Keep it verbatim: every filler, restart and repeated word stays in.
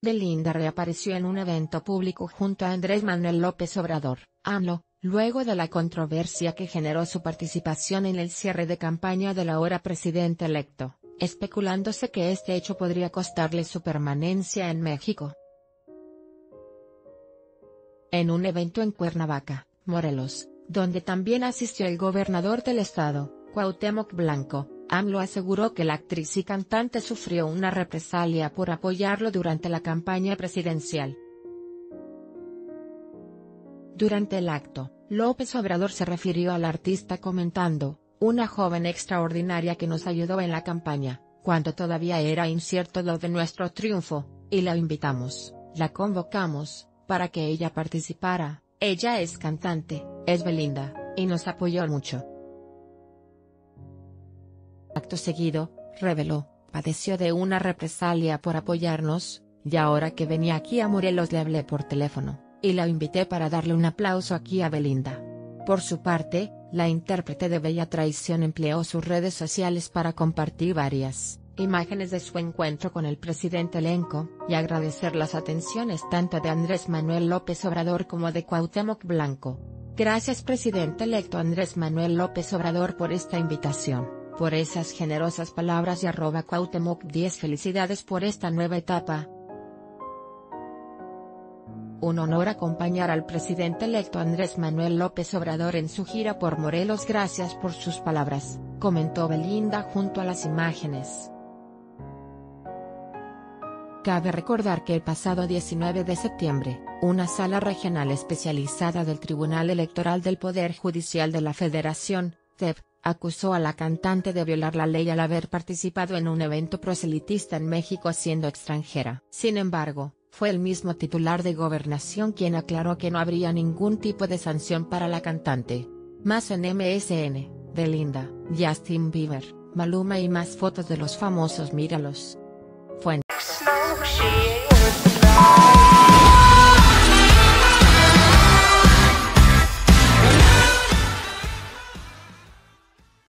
Belinda reapareció en un evento público junto a Andrés Manuel López Obrador, AMLO, luego de la controversia que generó su participación en el cierre de campaña del ahora presidente electo, especulándose que este hecho podría costarle su permanencia en México. En un evento en Cuernavaca, Morelos, donde también asistió el gobernador del estado, Cuauhtémoc Blanco, AMLO aseguró que la actriz y cantante sufrió una represalia por apoyarlo durante la campaña presidencial. Durante el acto, López Obrador se refirió al artista comentando: "Una joven extraordinaria que nos ayudó en la campaña, cuando todavía era incierto lo de nuestro triunfo, y la invitamos, la convocamos, para que ella participara. Ella es cantante, es Belinda, y nos apoyó mucho". Acto seguido, reveló: "Padeció de una represalia por apoyarnos, y ahora que venía aquí a Morelos le hablé por teléfono, y la invité para darle un aplauso aquí a Belinda". Por su parte, la intérprete de Bella Traición empleó sus redes sociales para compartir varias imágenes de su encuentro con el presidente elenco, y agradecer las atenciones tanto de Andrés Manuel López Obrador como de Cuauhtémoc Blanco. "Gracias presidente electo Andrés Manuel López Obrador por esta invitación, por esas generosas palabras y arroba Cuauhtémoc diez felicidades por esta nueva etapa. Un honor acompañar al presidente electo Andrés Manuel López Obrador en su gira por Morelos, gracias por sus palabras", comentó Belinda junto a las imágenes. Cabe recordar que el pasado diecinueve de septiembre, una sala regional especializada del Tribunal Electoral del Poder Judicial de la Federación, T E P, acusó a la cantante de violar la ley al haber participado en un evento proselitista en México siendo extranjera. Sin embargo, fue el mismo titular de Gobernación quien aclaró que no habría ningún tipo de sanción para la cantante. Más en M S N, Belinda, Justin Bieber, Maluma y más fotos de los famosos, míralos. Fuente.